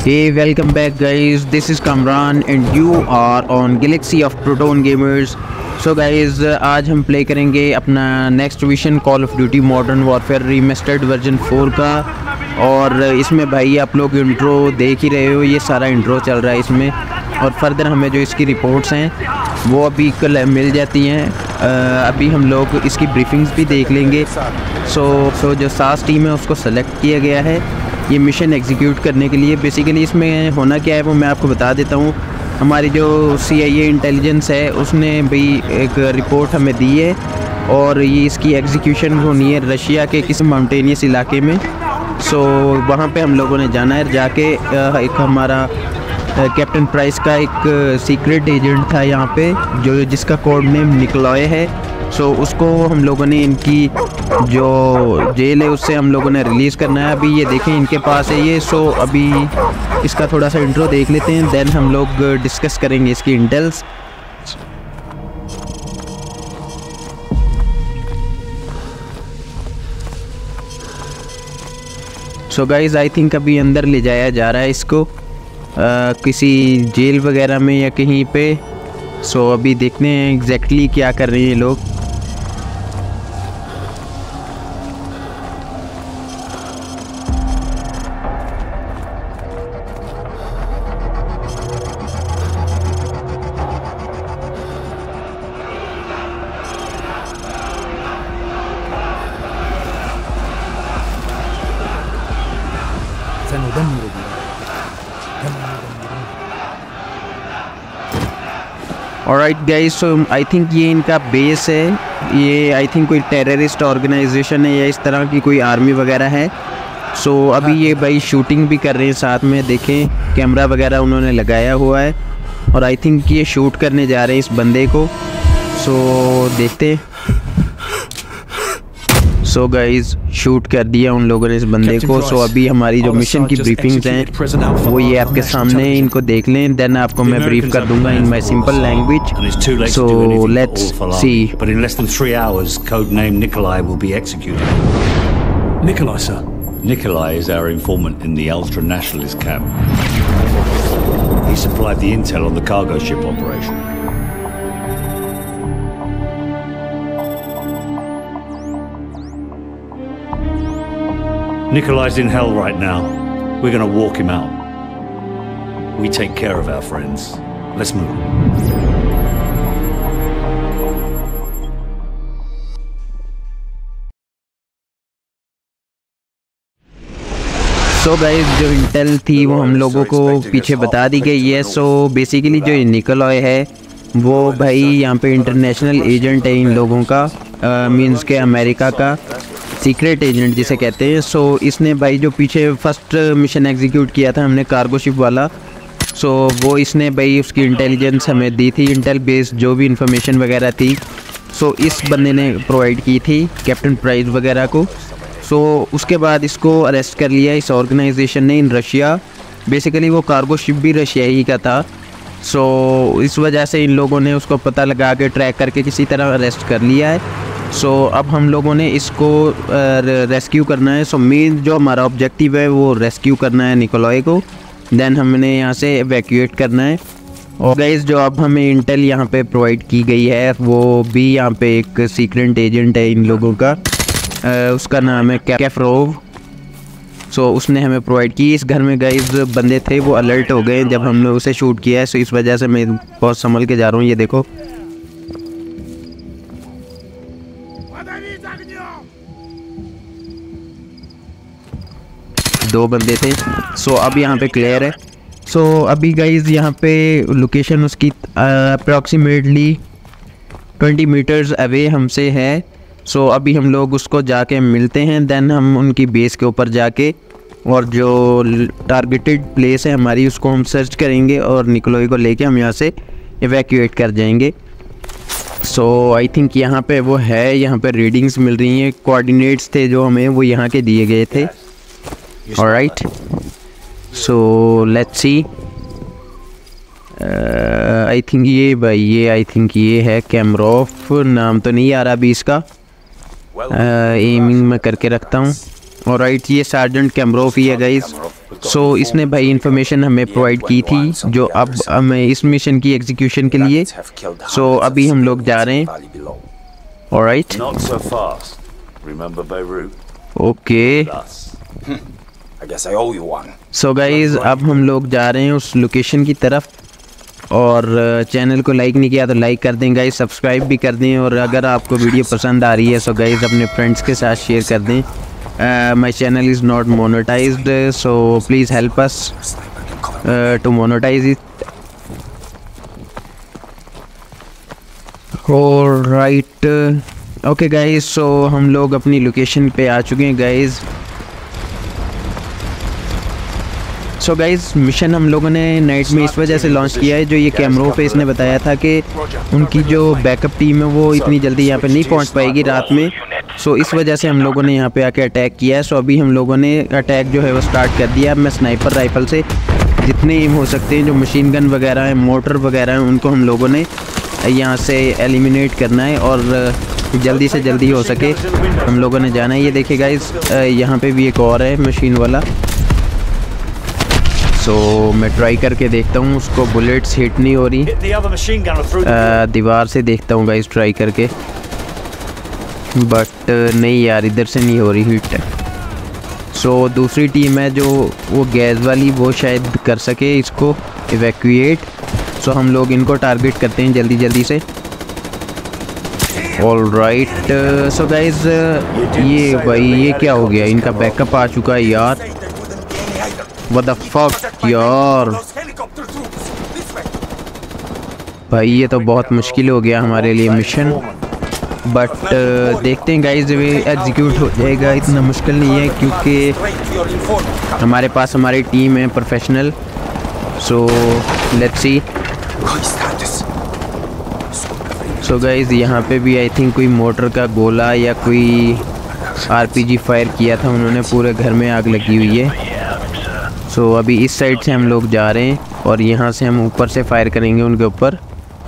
Hey, welcome back guys, this is Kamran and you are on Galaxy of Proton Gamers। So guys, आज हम play करेंगे अपना next mission Call of Duty Modern Warfare Remastered version 4 का। और इसमें भाई आप लोग इंट्रो देख ही रहे हो, ये सारा इंट्रो चल रहा है इसमें। और फर्दर हमें जो इसकी रिपोर्ट्स हैं वो अभी कल मिल जाती हैं। अभी हम लोग इसकी ब्रीफिंग्स भी देख लेंगे। सो जो सास टीम है उसको सेलेक्ट किया गया है ये मिशन एग्जीक्यूट करने के लिए। बेसिकली इसमें होना क्या है वो मैं आपको बता देता हूँ। हमारी जो CIA इंटेलिजेंस है उसने भी एक रिपोर्ट हमें दी है और ये इसकी एग्जीक्यूशन होनी है रशिया के किसी माउंटेनियस इलाके में। सो वहाँ पे हम लोगों ने जाना है, जाके एक हमारा कैप्टन प्राइस का एक सीक्रेट एजेंट था यहाँ पे जो जिसका कोड नेम निकोलॉय है। सो उसको हम लोगों ने इनकी जो जेल है उससे हम लोगों ने रिलीज़ करना है। अभी ये देखें इनके पास है ये। सो अभी इसका थोड़ा सा इंट्रो देख लेते हैं, देन हम लोग डिस्कस करेंगे इसकी intels. So guys I think अभी अंदर ले जाया जा रहा है इसको किसी जेल वगैरह में या कहीं पे। सो अभी देखते हैं एग्जैक्टली क्या कर रहे हैं ये लोग। Alright guys, so I think ये इनका बेस है। ये आई थिंक कोई टेररिस्ट ऑर्गेनाइजेशन है या इस तरह की कोई आर्मी वगैरह है। सो अभी ये भाई शूटिंग भी कर रहे हैं साथ में, देखें कैमरा वगैरह उन्होंने लगाया हुआ है और आई थिंक ये शूट करने जा रहे हैं इस बंदे को। सो देखते हैं। सो गाइज शूट कर दिया उन लोगों ने इस बंदे को। सो अभी हमारी जो मिशन की ब्रीफिंग्स हैं वो ये आपके सामने, इनको देख लें, देन आपको मैं ब्रीफ कर दूंगा in my simple language. So let's see. But in less than 3 hours, codename Nikolai will be executed. Nikolai, sir. Nikolai is our informant in the ultra-nationalist camp. He supplied the intel on the cargo ship operation. Nikolai's in hell right now. We're gonna walk him out. We take care of our friends. Let's move. So guys जो intel थी वो हम लोगों को पीछे बता दी गई है। सो बेसिकली जो निकोलॉय है वो भाई यहाँ पे इंटरनेशनल एजेंट है इन लोगों का, मींस के अमेरिका का सीक्रेट एजेंट जिसे कहते हैं। सो इसने भाई जो पीछे फर्स्ट मिशन एग्जीक्यूट किया था हमने कार्गो शिप वाला, सो वो इसने भाई उसकी इंटेलिजेंस हमें दी थी, इंटेल बेस्ड जो भी इंफॉर्मेशन वगैरह थी सो इस बंदे ने प्रोवाइड की थी कैप्टन प्राइस वगैरह को। सो उसके बाद इसको अरेस्ट कर लिया इस ऑर्गेनाइजेशन ने इन रशिया। बेसिकली वो कार्गो शिप भी रशिया ही का था। सो इस वजह से इन लोगों ने उसको पता लगा के ट्रैक करके किसी तरह अरेस्ट कर लिया है। सो अब हम लोगों ने इसको रेस्क्यू करना है। सो मेन जो हमारा ऑब्जेक्टिव है वो रेस्क्यू करना है निकोलॉय को, देन हमने यहाँ से एवैक्यूएट करना है। और गाइस जो अब हमें इंटेल यहाँ पे प्रोवाइड की गई है वो भी यहाँ पे एक सीक्रेट एजेंट है इन लोगों का, उसका नाम है कैफरोव। सो उसने हमें प्रोवाइड की। इस घर में गाइस बंदे थे वो अलर्ट हो गए जब हमने उसे शूट किया है। सो इस वजह से मैं बहुत संभल के जा रहा हूँ। ये देखो दो बंदे थे। सो अब यहाँ पे क्लियर है। सो अभी गाइज यहाँ पे लोकेशन उसकी अप्रॉक्सीमेटली 20 मीटर्स अवे हमसे है। सो अभी हम लोग उसको जाके मिलते हैं, देन हम उनकी बेस के ऊपर जाके और जो टारगेटेड प्लेस है हमारी उसको हम सर्च करेंगे और निकोलॉय को लेके हम यहाँ से एवैक्यूएट कर जाएंगे। सो आई थिंक यहाँ पे वो है, यहाँ पे रीडिंग्स मिल रही हैं, कोऑर्डिनेट्स थे जो हमें वो यहाँ के दिए गए थे। Alright, so let's see. I think ये भाई ये आई थिंक ये है कैमरोफ, नाम तो नहीं आ रहा अभी इसका, एमिंग में करके रखता हूँ। ऑलराइट, ये सार्जेंट कैमरोफ ही है गाइस। सो इसने भाई इंफॉर्मेशन हमें प्रोवाइड की थी जो अब हमें इस मिशन की एग्जीक्यूशन के लिए। सो अभी हम लोग जा रहे हैं। Alright, Not so fast. Remember Beirut? Okay. Us. I guess I owe you one. So guys अब हम लोग जा रहे हैं उस लोकेशन की तरफ। और चैनल को लाइक नहीं किया तो लाइक कर दें गाइज, सब्सक्राइब भी कर दें। और अगर आपको वीडियो पसंद आ रही है सो गाइज अपने फ्रेंड्स के साथ शेयर कर दें। My channel is not monetised, so please help us to monetise it. Alright, okay guys, so हम लोग अपनी लोकेशन पे आ चुके हैं गाइज। सो गाइज मिशन हम लोगों ने नाइट में इस वजह से लॉन्च किया है, जो ये कैमरों पे इसने बताया था कि उनकी जो बैकअप टीम है वो इतनी जल्दी यहाँ पे नहीं पहुँच पाएगी रात में। सो इस वजह से हम लोगों ने यहाँ पे आके अटैक किया है। सो अभी हम लोगों ने अटैक जो है वो स्टार्ट कर दिया। अब मैं स्नाइपर राइफल से जितने एम हो सकते हैं, जो मशीन गन वगैरह हैं, मोटर वगैरह हैं, उनको हम लोगों ने यहाँ से एलिमिनेट करना है और जल्दी से जल्दी हो सके हम लोगों ने जाना है। ये देखिए गाइज यहाँ पे भी एक और है मशीन वाला। सो मैं ट्राई करके देखता हूँ, उसको बुलेट्स हिट नहीं हो रही। Hit the other machine gunner through the दीवार से देखता हूँ गाइज ट्राई करके, बट नहीं यार इधर से नहीं हो रही हिट। सो दूसरी टीम है जो वो गैस वाली, वो शायद कर सके इसको इवैक्यूएट। सो हम लोग इनको टारगेट करते हैं जल्दी जल्दी से। ऑलराइट, सो गाइज ये भाई ये क्या हो गया, इनका बैकअप आ चुका है यार। What the fuck यार, भाई ये तो बहुत मुश्किल हो गया हमारे लिए मिशन। बट देखते हैं गाइज वे एग्जीक्यूट हो जाएगा, इतना मुश्किल नहीं है क्योंकि हमारे पास हमारी टीम है professional. So let's see. So guys यहाँ पे भी आई थिंक कोई मोटर का गोला या कोई आरपीजी फायर किया था उन्होंने, पूरे घर में आग लगी हुई है। सो अभी इस साइड से हम लोग जा रहे हैं और यहाँ से हम ऊपर से फायर करेंगे उनके ऊपर।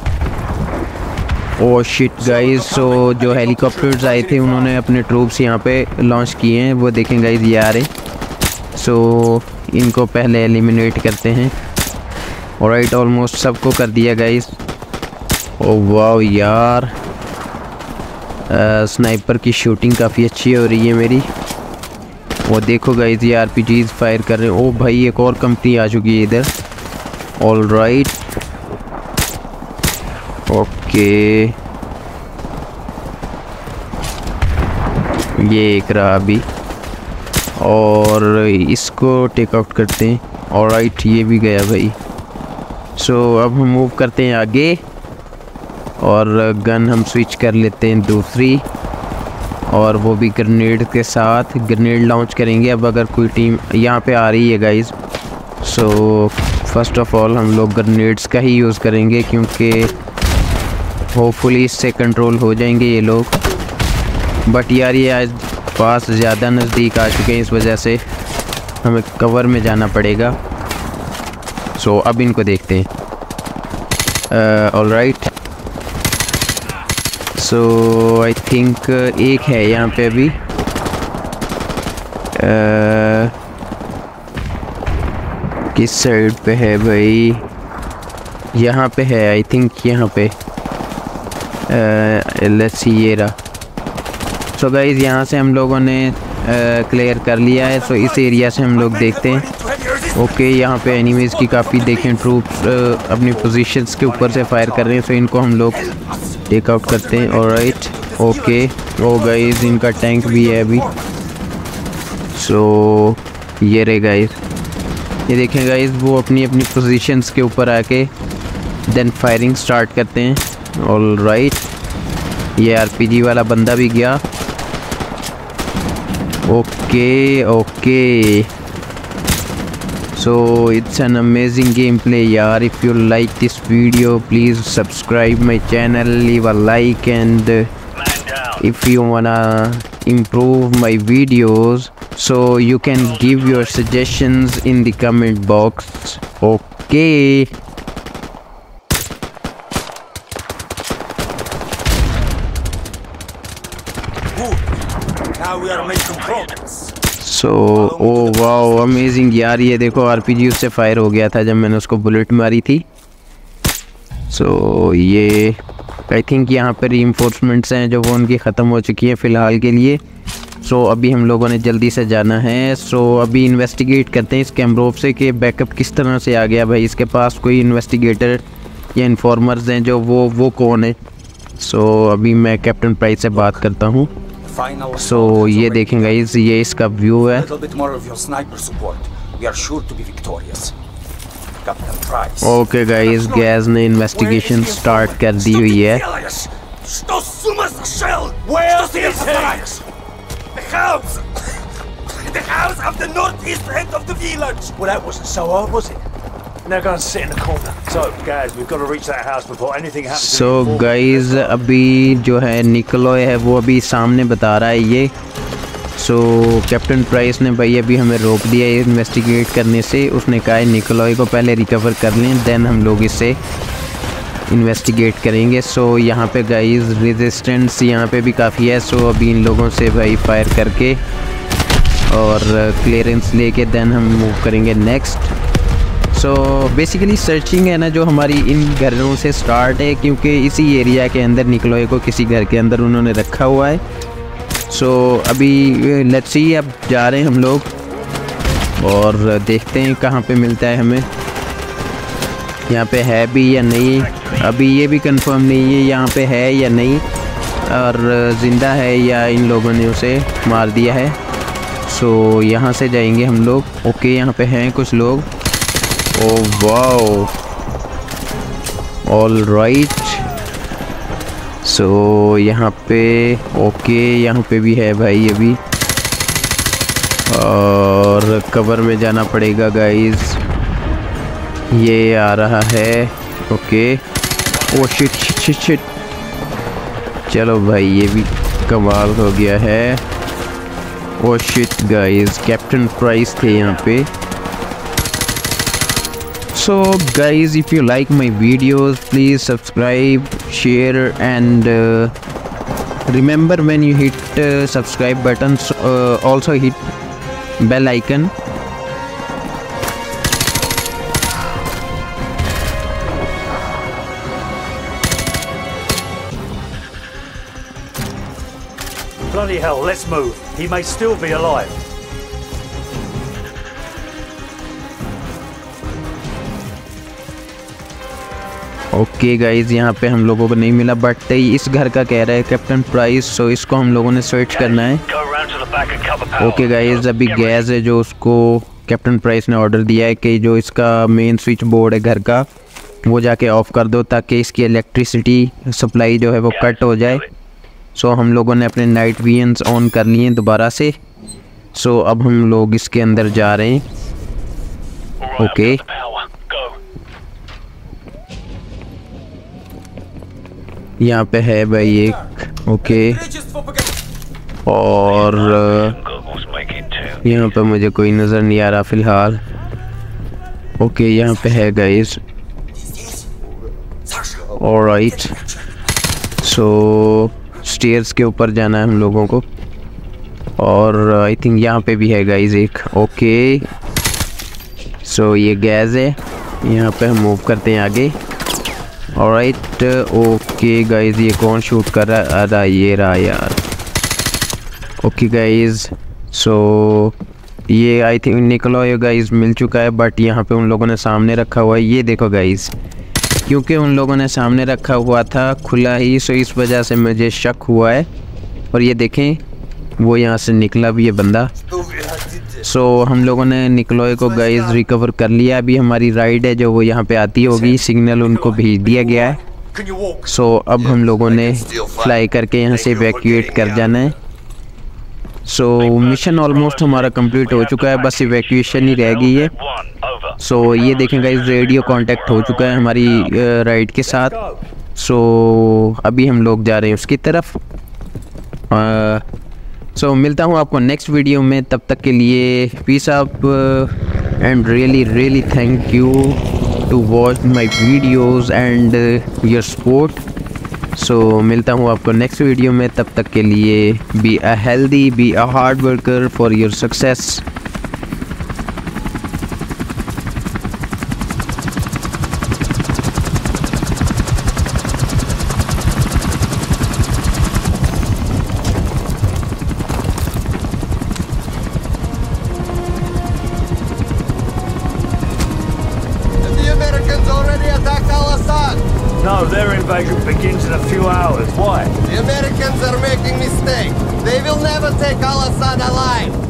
ओह शिट गाइस, सो जो हेलीकॉप्टर्स आए थे उन्होंने अपने ट्रूप्स यहाँ पे लॉन्च किए हैं, वो देखें गाइस ये आ रहे। सो इनको पहले एलिमिनेट करते हैं। ऑलराइट, ऑलमोस्ट सबको कर दिया गाइस। ओह वाह यार, स्नाइपर की शूटिंग काफ़ी अच्छी हो रही है मेरी। वो देखो गाइस ये आरपीजीज फायर कर रहे हैं। ओ भाई एक और कंपनी आ चुकी है इधर। ऑलराइट, ओके, ये एक रहा अभी और इसको टेक आउट करते हैं। ऑलराइट, ये भी गया भाई। सो अब हम मूव करते हैं आगे और गन हम स्विच कर लेते हैं दूसरी, और वो भी ग्रेनेड के साथ ग्रेनेड लॉन्च करेंगे। अब अगर कोई टीम यहाँ पे आ रही है guys, so first of all हम लोग ग्रेनेड्स का ही यूज़ करेंगे क्योंकि होपफुली इससे कंट्रोल हो जाएंगे ये लोग। बट यार ये आज पास ज़्यादा नज़दीक आ चुके हैं, इस वजह से हमें कवर में जाना पड़ेगा। सो अब इनको देखते हैं। ऑलराइट, सो आई थिंक एक है यहाँ पे अभी। किस साइड पे है भाई? यहाँ पे है आई थिंक, यहाँ पे। लेट्स सी, ये रहा। सो गाइज यहाँ से हम लोगों ने क्लियर कर लिया है। सो इस एरिया से हम लोग देखते हैं। ओके, यहाँ पे एनिमीज़ की काफ़ी देखें ट्रूप्स अपनी पोजीशंस के ऊपर से फायर कर रहे हैं। सो इनको हम लोग टेक आउट करते हैं। ऑलराइट, ओके, ओ गाइज इनका टैंक भी है अभी। सो ये रहे गाइज, ये देखें गाइज वो अपनी अपनी पोजीशंस के ऊपर आके देन फायरिंग स्टार्ट करते हैं। ऑलराइट, ये आरपीजी वाला बंदा भी गया। Okay okay, so it's an amazing gameplay yaar. If you like this video, please subscribe my channel, leave a like, and if you wanna improve my videos, so you can give your suggestions in the comment box. Okay, Now we are making progress. So oh wow amazing यार, ये देखो RPG उससे fire हो गया था जब मैंने उसको बुलेट मारी थी। सो ये आई थिंक यहाँ पर रीइंफोर्समेंट्स हैं जो वो उनकी ख़त्म हो चुकी हैं फ़िलहाल के लिए। सो अभी हम लोगों ने जल्दी से जाना है। सो अभी इन्वेस्टिगेट करते हैं इस कैमरोव से कि बैकअप किस तरह से आ गया भाई। इसके पास कोई इन्वेस्टिगेटर या इन्फॉर्मर्स हैं जो वो कौन है। सो अभी मैं कैप्टन प्राइस से बात करता हूँ। सो ये देखें गाइस, ये इसका व्यू है। ओके गाइस, गैस ने इन्वेस्टिगेशन स्टार्ट कर दी हुई है। The house of the northeast end of the village. Well, that wasn't so hard, was it? Now go and sit in the corner. So, guys, we've got to reach that house before anything happens. So, guys, अभी जो है निकोलॉय है वो अभी सामने बता रहा है ये। So, कैप्टन प्राइस ने भाई अभी हमें रोक दिया है इन्वेस्टिगेट करने से। उसने कहा है निकोलॉय को पहले रिकवर कर लें, देन हम लोग इससे इन्वेस्टिगेट करेंगे। सो यहाँ पे गाइस रेजिस्टेंस यहाँ पे भी काफ़ी है। सो अभी इन लोगों से भाई फायर करके और क्लियरेंस लेके देन हम मूव करेंगे नेक्स्ट। सो बेसिकली सर्चिंग है ना जो हमारी इन घरों से स्टार्ट है, क्योंकि इसी एरिया के अंदर निकोलॉय को किसी घर के अंदर उन्होंने रखा हुआ है। सो अभी लेट्स सी, अब जा रहे हैं हम लोग और देखते हैं कहाँ पे मिलता है हमें, यहाँ पे है भी या नहीं। अभी ये भी कंफर्म नहीं है यहाँ पे है या नहीं, और ज़िंदा है या इन लोगों ने उसे मार दिया है। सो यहाँ से जाएंगे हम लोग। ओके, यहाँ पे हैं कुछ लोग। Oh wow, all right. So यहाँ पे ओके, यहाँ पे भी है भाई अभी, और कवर में जाना पड़ेगा गाइस। ये आ रहा है। Okay, oh shit shit shit shit. चलो भाई, ये भी कमाल हो गया है। Oh shit guys, captain Price थे यहाँ पे। So guys, if you like my videos, please subscribe, share, and remember when you hit subscribe button, also hit bell icon. Bloody hell, let's move. He may still be alive. Okay guys, यहाँ पे हम लोगों को नहीं मिला, but इस घर का कह रहा है कैप्टन प्राइस। सो इसको हम लोगों ने सर्च करना है। ओके गाइज, अभी गैस है जो उसको कैप्टन प्राइस ने ऑर्डर दिया है कि जो इसका मेन स्विच बोर्ड है घर का वो जाके ऑफ कर दो, ताकि इसकी इलेक्ट्रिसिटी सप्लाई जो है वो कट हो जाए। सो हम लोगों ने अपने नाइट विजन्स ऑन कर लिए हैं दोबारा से। सो अब हम लोग इसके अंदर जा रहे हैं। ओके, यहाँ पे है भाई एक। ओके, और यहाँ पे मुझे कोई नज़र नहीं आ रहा फ़िलहाल। ओके, यहाँ पे है गाइस। ऑलराइट, सो स्टेयर्स के ऊपर जाना है हम लोगों को, और आई थिंक यहाँ पे भी है गाइस एक। ओके, सो ये गैस है, यहाँ पे हम मूव करते हैं आगे। ऑलराइट, ओके गाइस, ये कौन शूट कर रहा है? अरे ये रहा यार। ओके गाइस, सो ये आई थिंक निकोलॉय गाइस मिल चुका है, बट यहाँ पे उन लोगों ने सामने रखा हुआ है। ये देखो गाइस, क्योंकि उन लोगों ने सामने रखा हुआ था खुला ही, सो इस वजह से मुझे शक हुआ है। और ये देखें, वो यहाँ से निकला भी ये बंदा। सो हम लोगों ने निकोलॉय को गाइस रिकवर कर लिया। अभी हमारी राइड है जो वो यहाँ पे आती होगी, सिग्नल उनको भेज दिया गया है। सो अब हम लोगों ने फ्लाई करके यहाँ से इवैक्यूएट कर जाना है। सो मिशन ऑलमोस्ट हमारा कंप्लीट हो चुका है, बस इवैक्यूएशन ही रह गई है। सो ये देखें गाइस, रेडियो कांटेक्ट हो चुका है हमारी राइड के साथ। सो अभी हम लोग जा रहे हैं उसकी तरफ। सो मिलता हूँ आपको नेक्स्ट वीडियो में, तब तक के लिए peace up and really thank you to watch my videos and your support. So मिलता हूँ आपको नेक्स्ट वीडियो में, तब तक के लिए be a healthy, be a hard worker for your success. No, their invasion begins in a few hours. Why? The Americans are making mistake. They will never take Al-Assad alive.